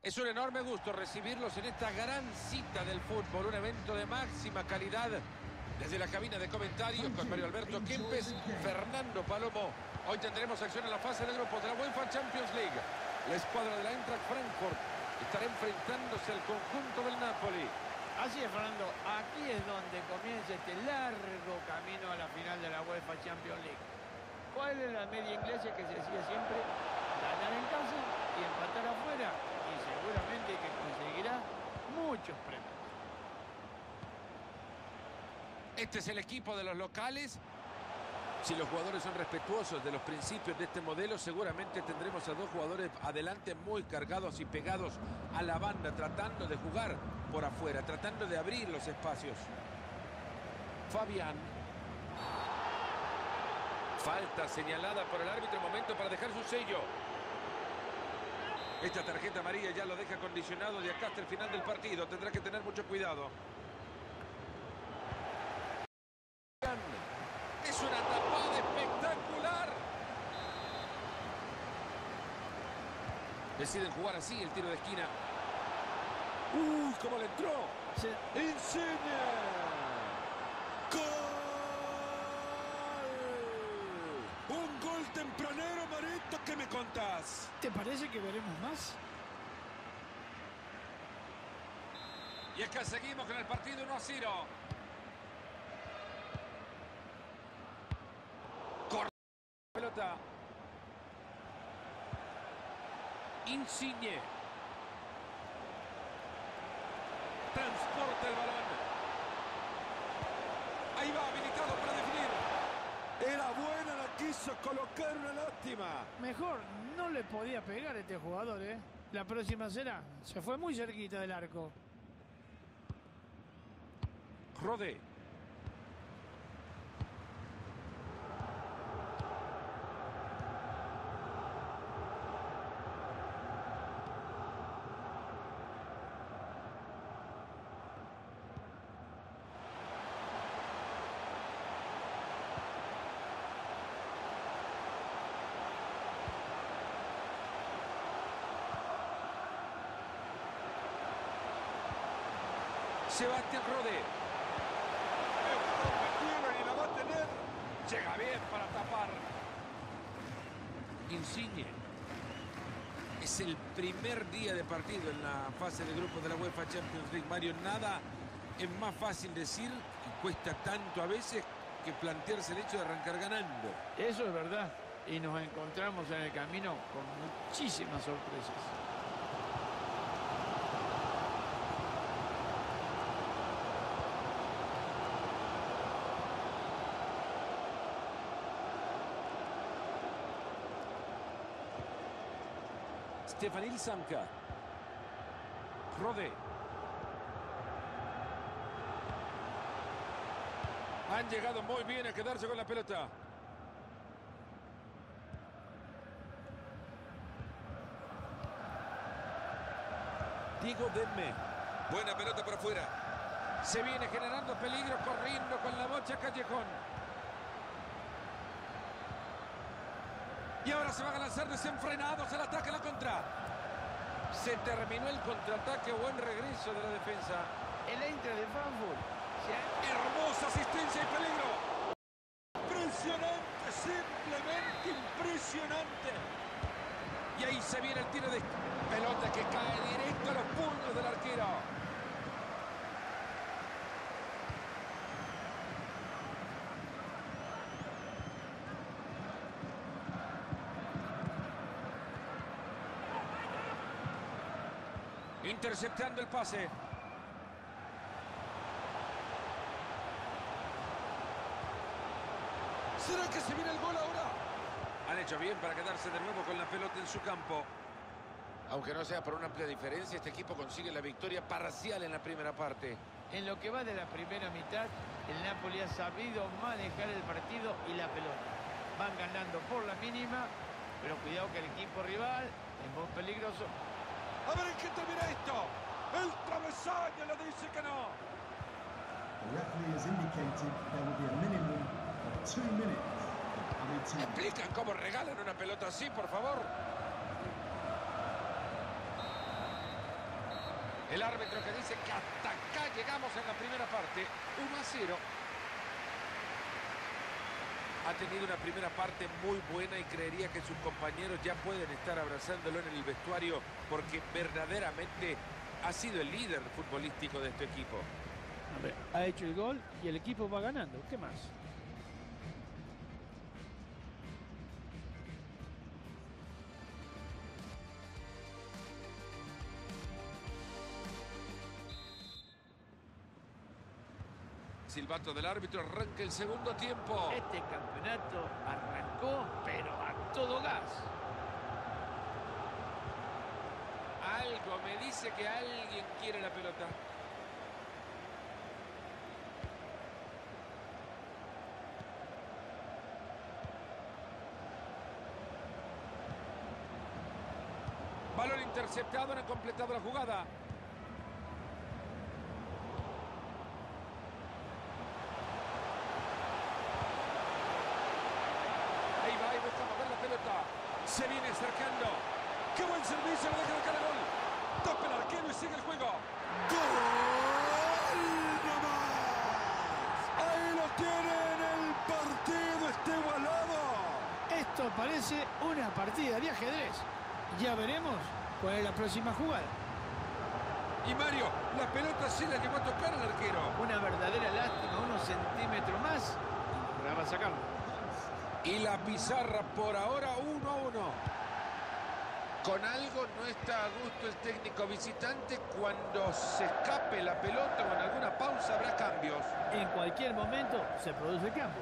Es un enorme gusto recibirlos en esta gran cita del fútbol, un evento de máxima calidad. Desde la cabina de comentarios con Mario Alberto Kempes, Fernando Palomo. Hoy tendremos acción en la fase de grupos de la UEFA Champions League. La escuadra de la Eintracht Frankfurt estará enfrentándose al conjunto del Napoli. Así es, Fernando. Aquí es donde comienza este largo camino a la final de la UEFA Champions League. ¿Cuál es la media inglesa que se decía siempre? Ganar en casa y empatar afuera. Y seguramente que conseguirá muchos premios. Este es el equipo de los locales. Si los jugadores son respetuosos de los principios de este modelo, seguramente tendremos a dos jugadores adelante muy cargados y pegados a la banda, tratando de jugar por afuera, tratando de abrir los espacios. Fabián. Falta señalada por el árbitro, momento para dejar su sello. Esta tarjeta amarilla ya lo deja condicionado de acá hasta el final del partido. Tendrá que tener mucho cuidado. Es una tapada espectacular. Deciden jugar así el tiro de esquina. ¡Uy, cómo le entró! ¡Insigne! ¡Gol! ¡Un gol tempranero, Marito! ¿Qué me contás? ¿Te parece que veremos más? Y es que seguimos con el partido 1-0. Pelota. Insigne. Transporta el balón. Ahí va, habilitado para definir. Era buena, la quiso colocar, una lástima. Mejor no le podía pegar a este jugador, ¿eh? La próxima será. Se fue muy cerquita del arco. Rodé. Sebastián Rodé. Y la va a tener. Llega bien para tapar. Insigne. Es el primer día de partido en la fase de grupos de la UEFA Champions League. Mario, nada es más fácil decir y cuesta tanto a veces que plantearse el hecho de arrancar ganando. Eso es verdad. Y nos encontramos en el camino con muchísimas sorpresas. Stefanil Samka. Rodé. Han llegado muy bien a quedarse con la pelota. Diego Demme. Buena pelota por afuera. Se viene generando peligro, corriendo con la bocha Callejón. Y ahora se van a lanzar desenfrenados al ataque, a la contra. Se terminó el contraataque, buen regreso de la defensa. El Eintracht de Frankfurt. Hermosa asistencia y peligro. Impresionante, simplemente impresionante. Y ahí se viene el tiro de pelota que cae directo a los puños del arquero. Interceptando el pase. ¿Será que se viene el gol ahora? Han hecho bien para quedarse de nuevo con la pelota en su campo. Aunque no sea por una amplia diferencia, este equipo consigue la victoria parcial en la primera parte. En lo que va de la primera mitad, el Napoli ha sabido manejar el partido y la pelota. Van ganando por la mínima, pero cuidado que el equipo rival es muy peligroso. A ver en qué termina esto. El travesaño le dice que no. The referee has indicated there will be a minimum of 2 minutes. ¿Explican cómo regalan una pelota así, por favor? El árbitro que dice que hasta acá llegamos en la primera parte. 1-0. Ha tenido una primera parte muy buena y creería que sus compañeros ya pueden estar abrazándolo en el vestuario porque verdaderamente ha sido el líder futbolístico de este equipo. A ver, ha hecho el gol y el equipo va ganando. ¿Qué más? Silbato del árbitro, arranca el segundo tiempo. Este campeonato arrancó, pero a todo gas. Algo me dice que alguien quiere la pelota. Balón interceptado, no ha completado la jugada. Ahí va, y busca mover la pelota. Se viene acercando. ¡Qué buen servicio! Le deja el cara gol. Toca el arquero y sigue el juego. ¡Gol! ¡No más! Ahí lo tienen, el partido está igualado. Esto parece una partida de ajedrez. Ya veremos cuál es la próxima jugada. Y Mario, la pelota sí la llegó a tocar al arquero. Una verdadera lástima, unos centímetros más. Y lograba sacarlo. Y la pizarra por ahora 1-1. Con algo no está a gusto el técnico visitante. Cuando se escape la pelota o en alguna pausa habrá cambios. En cualquier momento se produce el cambio.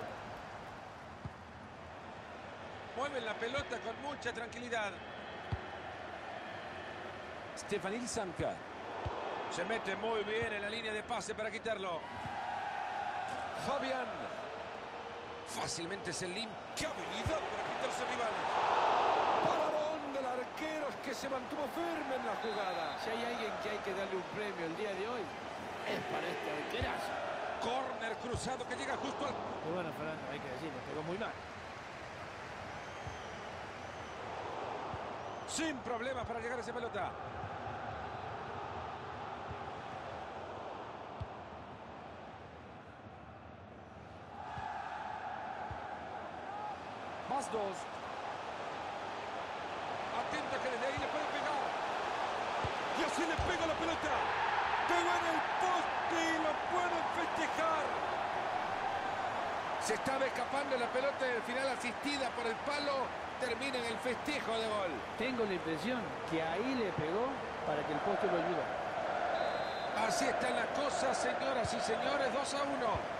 Mueven la pelota con mucha tranquilidad. Stefan Ilsanka. Se mete muy bien en la línea de pase para quitarlo. Fabián. Fácilmente se limpia. ¡Qué habilidad para quitarse al rival! Paradón del arquero que se mantuvo firme en la jugada. Si hay alguien que hay que darle un premio el día de hoy, es para este arquerazo. Córner cruzado que llega justo al... Y bueno, Fernando, hay que decirlo, pegó muy mal. Sin problemas para llegar a esa pelota. Más dos. Atento que desde ahí le puede pegar. Y así le pega la pelota. Pegó en el poste y lo pueden festejar. Se estaba escapando la pelota y al final asistida por el palo termina en el festejo de gol. Tengo la impresión que ahí le pegó para que el poste lo ayude. Así están las cosas, señoras y señores, 2-1.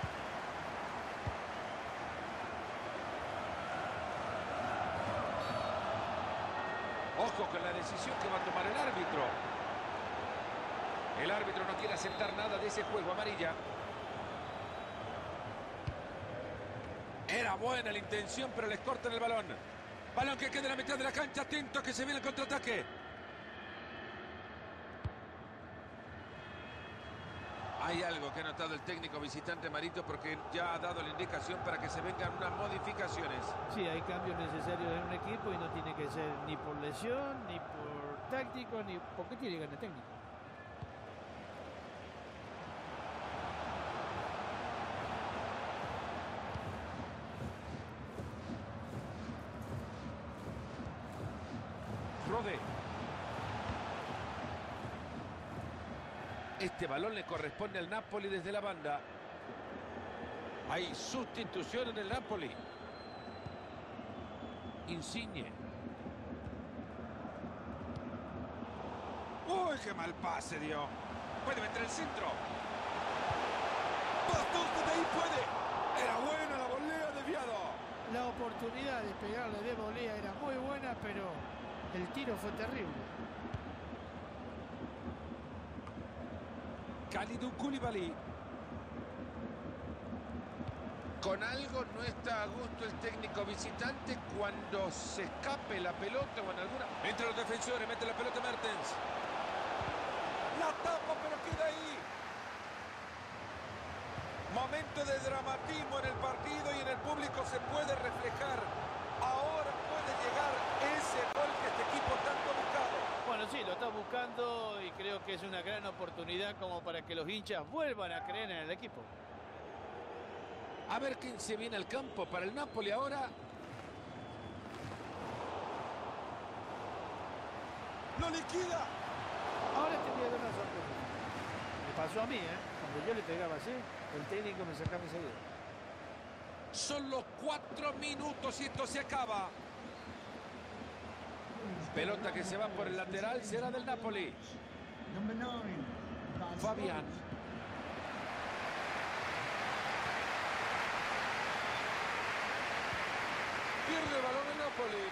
Ojo con la decisión que va a tomar el árbitro. El árbitro no quiere aceptar nada de ese juego, amarilla. Era buena la intención, pero les cortan el balón. Balón que queda en la mitad de la cancha. Atento que se viene el contraataque. Hay algo que ha notado el técnico visitante Marito porque ya ha dado la indicación para que se vengan unas modificaciones. Sí, hay cambios necesarios en un equipo y no tiene que ser ni por lesión, ni por táctico, ni porque tiene ganas técnico. Rode. Este balón le corresponde al Napoli desde la banda. Hay sustitución en el Napoli. Insigne. ¡Uy, qué mal pase dio! Puede meter el centro. Bastos desde ahí puede. Era buena la volea desviado. La oportunidad de pegarle de volea era muy buena, pero el tiro fue terrible. Kalidou Koulibaly. Con algo no está a gusto el técnico visitante cuando se escape la pelota o en alguna... Entre los defensores, mete la pelota Mertens. La tapa, pero queda ahí. Momento de dramatismo en el partido y en el público se puede reflejar. Ahora puede llegar ese gol que este equipo tanto ha buscado. Bueno, sí, lo está buscando y creo que que es una gran oportunidad como para que los hinchas vuelvan a creer en el equipo. A ver quién se viene al campo para el Napoli ahora. ¡Lo liquida! Ahora te voy a dar una sorpresa. Me pasó a mí, ¿eh? Cuando yo le pegaba así, el técnico me sacaba enseguida. Solo 4 minutos y esto se acaba. Pelota que se va por el lateral, será del Napoli. Number 9. Fabián. Pierde el balón el Napoli.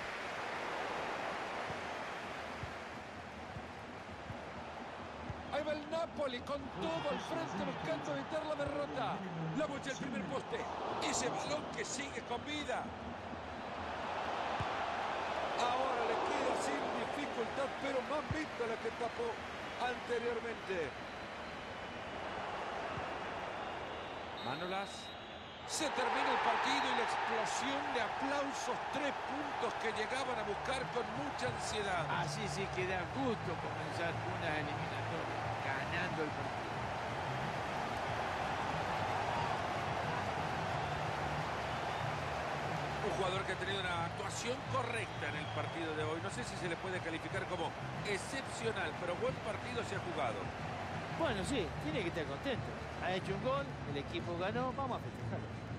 Ahí va el Napoli con todo al frente buscando evitar la derrota. La bocha el primer poste. Ese balón que sigue con vida. Ahora le queda sin dificultad, pero más vista la que tapó anteriormente. Manolas. Se termina el partido y la explosión de aplausos. 3 puntos que llegaban a buscar con mucha ansiedad. Así sí que da gusto comenzar una eliminatoria ganando el partido. Un jugador que ha tenido una actuación correcta en el partido de hoy. No sé si se le puede calificar como excepcional, pero buen partido se ha jugado. Bueno, sí, tiene que estar contento. Ha hecho un gol, el equipo ganó, vamos a festejarlo.